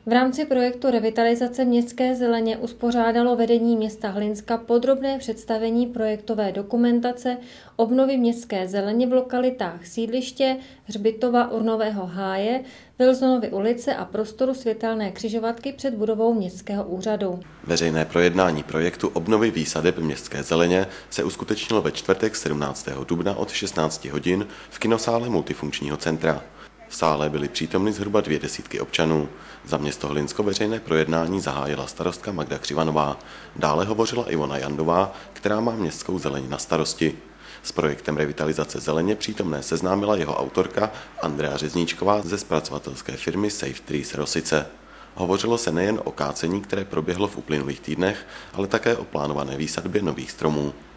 V rámci projektu revitalizace městské zeleně uspořádalo vedení města Hlinska podrobné představení projektové dokumentace obnovy městské zeleně v lokalitách sídliště, hřbitova Urnového háje, Wilsonovy ulice a prostoru světelné křižovatky před budovou městského úřadu. Veřejné projednání projektu obnovy výsadeb městské zeleně se uskutečnilo ve čtvrtek 17. dubna od 16 hodin v kinosále multifunkčního centra. V sále byly přítomny zhruba 200 občanů. Za město Hlinsko veřejné projednání zahájila starostka Magda Křivanová. Dále hovořila Ivona Jandová, která má městskou zeleň na starosti. S projektem revitalizace zeleně přítomné seznámila jeho autorka Andrea Řezníčková ze zpracovatelské firmy Safe Trees Rosice. Hovořilo se nejen o kácení, které proběhlo v uplynulých týdnech, ale také o plánované výsadbě nových stromů.